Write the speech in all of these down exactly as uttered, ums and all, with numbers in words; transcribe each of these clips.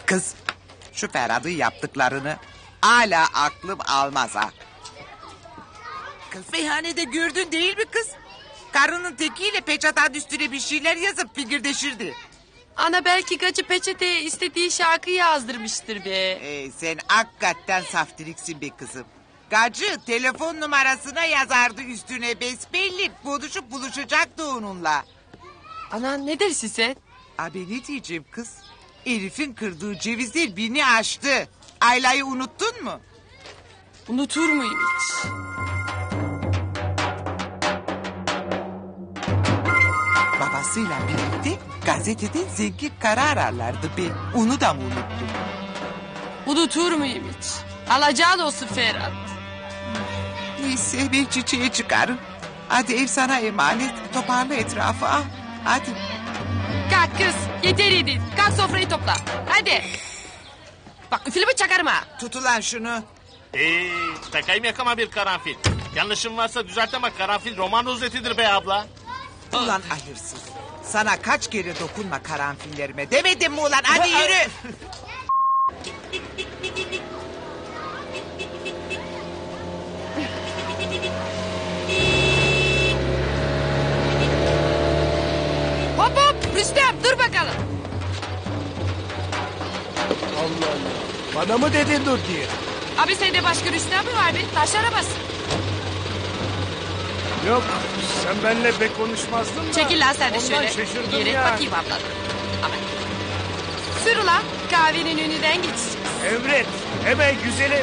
Kız şu Ferhat'ın yaptıklarını hala aklım almaz ha. Kız meyhanede gördün değil mi kız? Karının tekiyle peçatan üstüne bir şeyler yazıp figürdeşirdi. Ana belki gacı peçeteye istediği şarkıyı yazdırmıştır be. Ee, sen hakikaten saftiriksin be kızım. Gacı telefon numarasına yazardı üstüne besbelli. Buluşup buluşacaktı onunla. Ana ne dersin sen? Abi ne diyeceğim kız? Elif'in kırdığı cevizler bini aştı. Ayla'yı unuttun mu? Unutur muyum hiç? Babasıyla birlikte gazeteden zengin kara ararlardı be. Onu da mı unuttun? Unutur muyum hiç? Alacağın olsun Ferhat. Neyse ben çiçeğe çıkarım. Hadi ev sana emanet. Toparla etrafı al. Hadi. Kalk kız yeter yedin. Kalk sofrayı topla. Hadi. Bak üfürümü çakarım ha. Tut ulan şunu. Eee takayım yakama bir karanfil. Yanlışım varsa düzelt ama karanfil roman rozetidir be abla. Ulan hayırsız. Sana kaç kere dokunma karanfillerime demedim mi ulan? Hadi yürü. Hop hop Rüstem dur bakalım. Allah Allah. Bana mı dedin dur diye? Abi sende başka Rüstem mi var be? Taş arabası. Yok sen benimle pek konuşmazdın da. Çekil lan sen de ondan şöyle. şaşırdım Geri ya. bakayım abla. Aman. Sür ulan kahvenin önünden geçeceğiz. Emret hemen güzelim.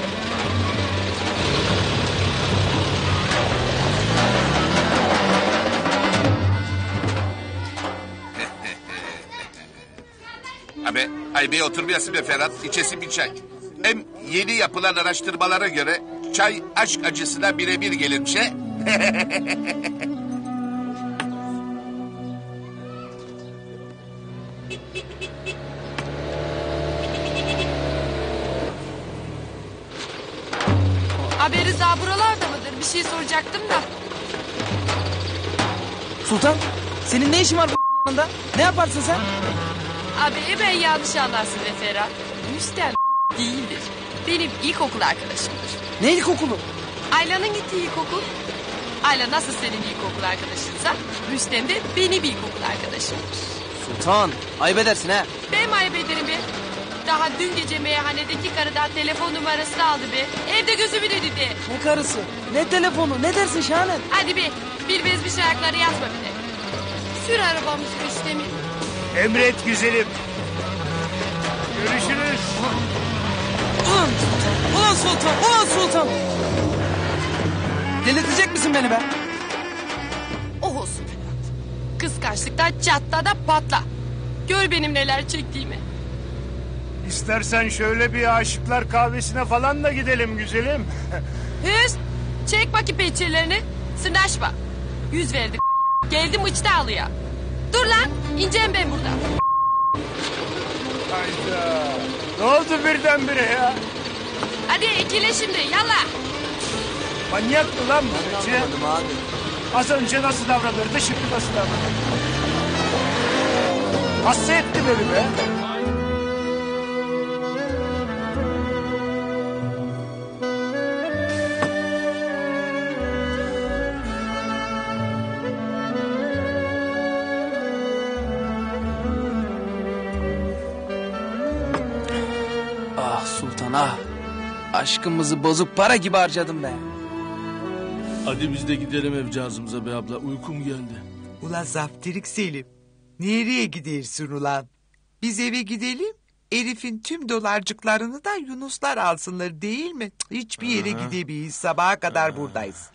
Abi ay bir oturmayasın be Ferhat. İçesin bir çay. Hem yeni yapılan araştırmalara göre çay aşk acısına birebir gelirmişe. Abi Rıza buralarda mıdır? Bir şey soracaktım da. Sultan, senin ne işin var bu anda? Ne yaparsın sen? Abi ben yanlış anlarsın be Ferhat. Rüstem değildir. Benim ilkokul arkadaşımdır. Ne ilkokulu? Ayla'nın gittiği ilkokul. Ayla nasıl senin ilkokul arkadaşınsa Rüstem de benim ilkokul arkadaşımdır. Sultan, ayıp edersin ha. Ben mi ayıp ederim be? Daha dün gece meyhanedeki karıdan telefon numarasını aldı be. Evde gözümün önünde. Ne karısı, ne telefonu, ne dersin Şahanem? Hadi be bir bezmiş ayakları yazma bir de. Sür arabamızı Rüstem'i. Emret güzelim. Görüşürüz. Ulan, ulan Sultan, ulan Sultan. Delirtecek misin beni be? Oh olsun Ferhat. Kıskançlıktan çatla da patla. Gör benim neler çektiğimi. İstersen şöyle bir aşıklar kahvesine falan da gidelim güzelim. Hüs çek bakayım pençelerini. Sırnaşma. Yüz verdik. Geldim uçta alıya. Dur lan ineceğim ben buradan. Hayda. Ne oldu birdenbire ya? Hadi ikile şimdi yallah. Manyak mı lan bu gece? Anlamadım abi. Az önce nasıl davranırdı şimdi nasıl davranır? Hasta etti beni be. Ah Sultan ah. Aşkımızı bozup para gibi harcadım be. Hadi biz de gidelim evcağızımıza be abla. Uykum geldi. Ulan Zaftirik Selim. Nereye gidersin ulan? Biz eve gidelim. Elif'in tüm dolarcıklarını da Yunuslar alsınlar değil mi? Cık, hiçbir yere gidemeyiz. Sabaha kadar buradayız.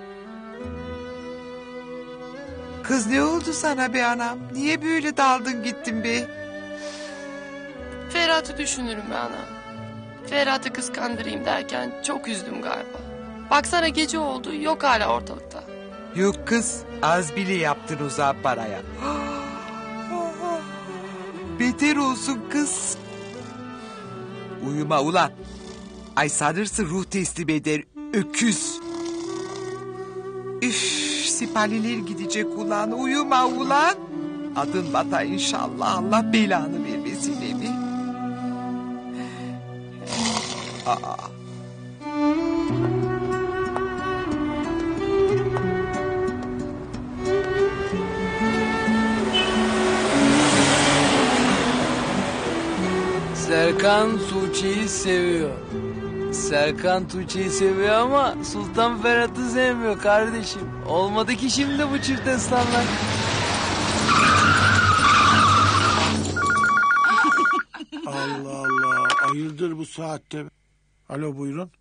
Kız ne oldu sana be anam? Niye böyle daldın gittin be? Ferhat'ı düşünürüm be ana. Ferhat'ı kıskandırayım derken çok üzdüm galiba. Baksana gece oldu yok hala ortalıkta. Yok kız az bile yaptın uzağa paraya. Beter olsun kız. Uyuma ulan. Ay sanırsın ruh teslim eder öküz. Üf sipariler gidecek ulan uyuma ulan. Adın bata inşallah Allah belanı vermesin evi. Aa. Serkan Tuğçe'yi seviyor. Serkan Tuğçe'yi seviyor ama Sultan Ferhat'ı sevmiyor kardeşim. Olmadı ki şimdi bu çift esnaflar. Allah Allah. Hayırdır bu saatte? Alo buyurun.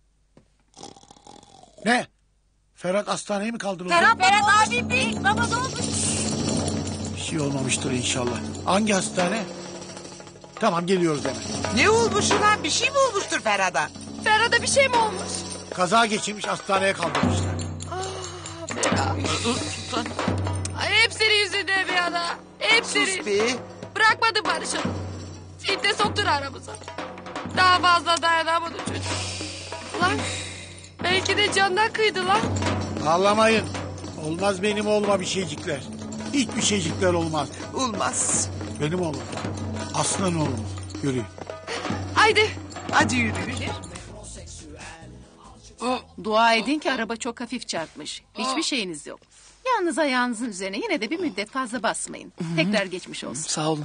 Ne? Ferhat hastaneye mi kaldırıldı? Ferhat, Ferhat abi bir baba ne oldu? Bir şey olmamıştır inşallah. Hangi hastane? Tamam geliyoruz hemen. Ne olmuş ulan? Bir şey mi olmuştur Ferhat'a? Ferhat'a bir şey mi olmuş? Kaza geçirmiş hastaneye kaldırmışlar. Ferhat. Ay hep senin yüzünden bir ana. Hep Sus senin. be. Bırakmadın barışalım. Seni de soktun aramıza. Daha fazla dayanamadı çocuk. Lan belki de candan kıydı lan. Ağlamayın. Olmaz benim oğluma bir şeycikler. Hiçbir şeycikler olmaz. Olmaz. Benim oğlum. Aslan oğlum. Yürü. Haydi. Hadi yürü. Dua edin ki araba çok hafif çarpmış. Hiçbir şeyiniz yok. Yalnız ayağınızın üzerine yine de bir müddet fazla basmayın. Tekrar geçmiş olsun. Sağ olun.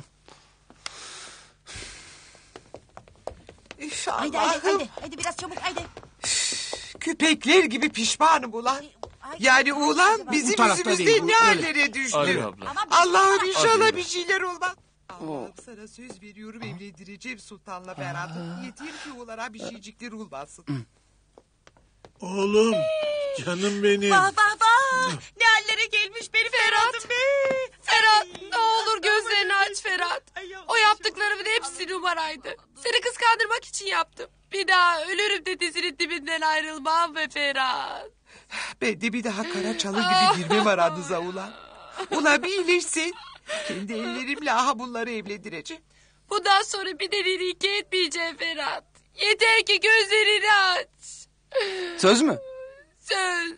Üf, Haydi Allah'ım. haydi haydi. Haydi biraz çabuk haydi. Köpekler gibi pişmanım ulan. Yani ulan bizim Bu tarafta yüzümüzden değil, bu ne öyle. hallere düştü. Hadi abla. Allah'ım inşallah bir şeyler olmaz. Allah'ım sana söz veriyorum evlendireceğim Sultan'la Ferhat'ı. Yeter ki oğlara bir şeycikler olmasın. Oğlum. Canım benim. Vah vah vah. Ne hallere gelmiş benim Ferhat'ım be. Ferhat ne olur gözlerini aç Ferhat. O yaptıklarımın hepsi numaraydı. Seni kıskandırmak için yaptım. Bir daha ölürüm de dizinin dibinden ayrılmam be Ferhat. Ben de bir daha kara çalı gibi girmem aranıza ulan. Ulan bir iyileşsin. Kendi ellerimle aha bunları evlendireceğim. Bundan sonra bir deliliği iki etmeyeceğim Ferhat. Yeter ki gözlerini aç. Söz mü? Söz.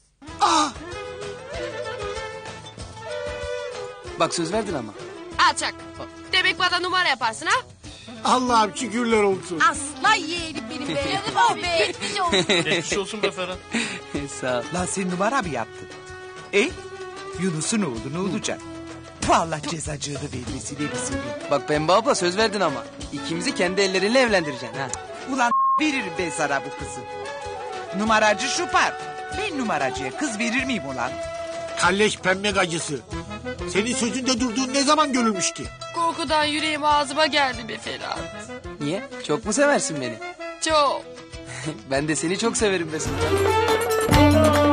Bak söz verdin ama. Alçak. Demek bana numara yaparsın ha? Allah'ım şükürler olsun. Aslan yeğenim benim be. Canım o be. Geçmiş olsun. Geçmiş olsun be Ferhat. Sağ ol. Lan sen numara mı yaptın? E? Yunus'un oğlu ne olacak? Puh, Allah cezacığını vermesin hepsini. Bak Pembe abla söz verdin ama. İkimizi kendi ellerinle evlendireceksin ha. Ulan veririm ben sana bu kızı. Numaracı şupar. Ben numaracıya kız verir miyim ulan? Kalleş pembe gacısı. Senin sözünde durduğun ne zaman görülmüş ki? Korkudan yüreğim ağzıma geldi be Ferhat. Niye? Çok mu seversin beni? Çok. Ben de seni çok severim be Sultan.